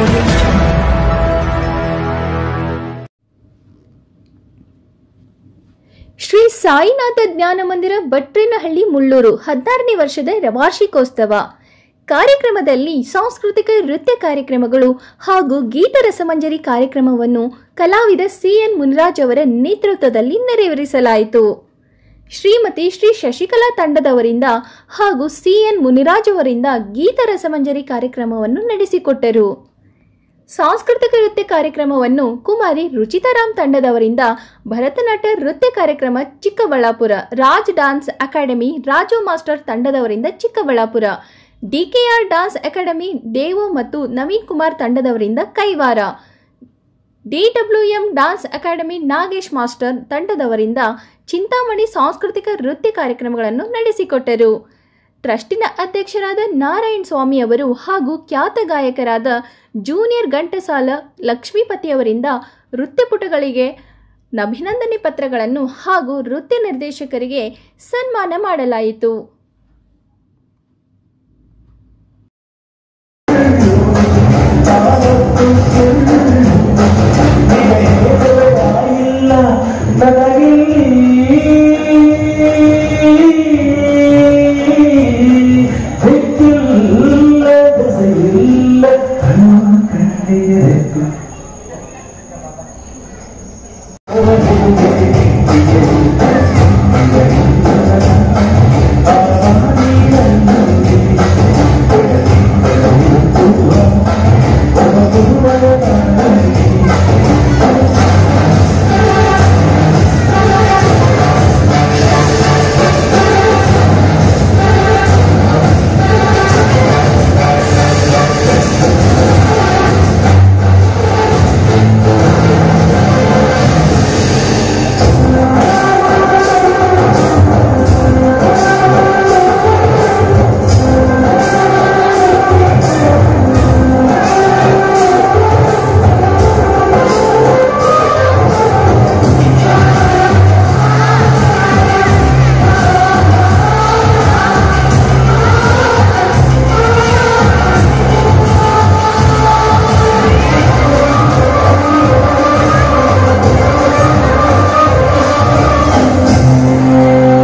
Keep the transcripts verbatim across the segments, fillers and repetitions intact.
ಶ್ರೀ ಸಾಯಿನಾಥ ಜ್ಞಾನ ಮಂದಿರ ಭಟ್ರೇನಹಳ್ಳಿ ಮುಳ್ಳೂರು ಹದಿನಾರನೇ ವರ್ಷದ ವಾರ್ಷಿಕೋತ್ಸವ ಕಾರ್ಯಕ್ರಮದಲ್ಲಿ ಸಾಂಸ್ಕೃತಿಕ ನೃತ್ಯ ಕಾರ್ಯಕ್ರಮಗಳು ಹಾಗೂ ಗೀತ ರಸಮಂಜರಿ ಕಾರ್ಯಕ್ರಮವನ್ನು ಕಲಾವಿದ ಸಿಎನ್ ಮುನಿರಾಜ್ ಅವರ ನೇತೃತ್ವದಲ್ಲಿ ನೆರವೇರಿಸಲಾಯಿತು. ಶ್ರೀಮತಿ ಶ್ರೀ ಶಶಿಕಲಾ ತಂಡದವರಿಂದ ಹಾಗೂ ಸಿಎನ್ ಮುನಿರಾಜ್ ಅವರಿಂದ ಗೀತ ರಸಮಂಜರಿ ಕಾರ್ಯಕ್ರಮವನ್ನು ನಡೆಸಿಕೊಟ್ಟರು. ಸಾಂಸ್ಕೃತಿಕ ನೃತ್ಯ ಕಾರ್ಯಕ್ರಮವನ್ನು ಕುಮಾರಿ ರುಚಿತಾರಾಮ್ ತಂಡದವರಿಂದ ಭರತನಾಟ್ಯ ನೃತ್ಯ ಕಾರ್ಯಕ್ರಮ Chikkaballapur, Raj dance academy Raju master ತಂಡದವರಿಂದ Chikkaballapur, DKR dance academy Devu ಮತ್ತು ನವೀನ್ ಕುಮಾರ್ ತಂಡದವರಿಂದ Kaiwara, DWM dance academy Nagesh master ತಂಡದವರಿಂದ ಚಿಂತಾಮಣಿ ಸಾಂಸ್ಕೃತಿಕ ನೃತ್ಯ ಕಾರ್ಯಕ್ರಮಗಳನ್ನು ನಡೆಸಿಕೊಟ್ಟರು. ಟ್ರಸ್ಟಿನ ಅಧ್ಯಕ್ಷರಾದ ನಾರಾಯಣ ಸ್ವಾಮಿ ಅವರು ಹಾಗೂ ಖ್ಯಾತ ಗಾಯಕರಾದ ಜೂನಿಯರ್ ಘಂಟಸಾಲ ಲಕ್ಷ್ಮೀಪತಿಯವರಿಂದ ನೃತ್ಯಪಟುಗಳಿಗೆ ಅಭಿನಂದನೆ ಪತ್ರಗಳನ್ನು ಹಾಗೂ ನೃತ್ಯ ನಿರ್ದೇಶಕರಿಗೆ ಸನ್ಮಾನ ಮಾಡಲಾಯಿತು.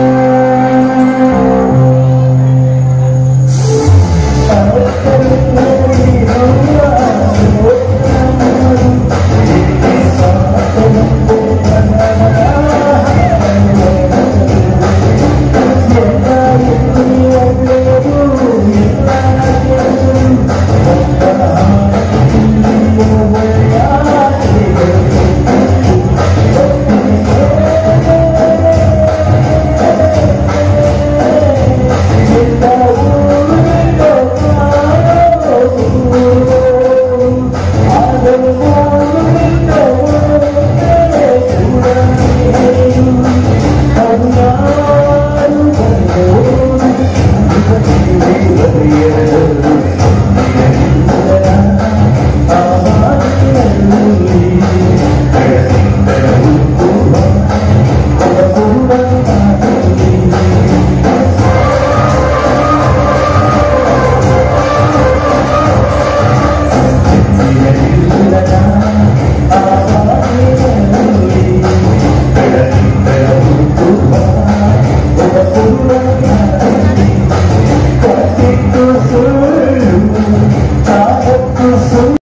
Thank you.